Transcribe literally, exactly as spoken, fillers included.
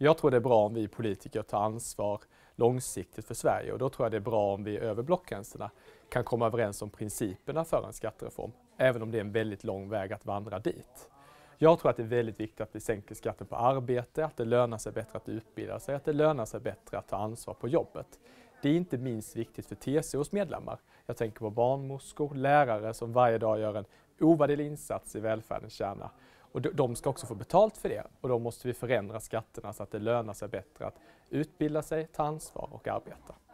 Jag tror det är bra om vi politiker tar ansvar långsiktigt för Sverige, och då tror jag det är bra om vi över blockgränserna kan komma överens om principerna för en skattereform, även om det är en väldigt lång väg att vandra dit. Jag tror att det är väldigt viktigt att vi sänker skatten på arbete, att det lönar sig bättre att utbilda sig, att det lönar sig bättre att ta ansvar på jobbet. Det är inte minst viktigt för T C O:s medlemmar. Jag tänker på barnmorskor, lärare som varje dag gör en ovärderlig insats i välfärdens kärna. Och de ska också få betalt för det, och då måste vi förändra skatterna så att det lönar sig bättre att utbilda sig, ta ansvar och arbeta.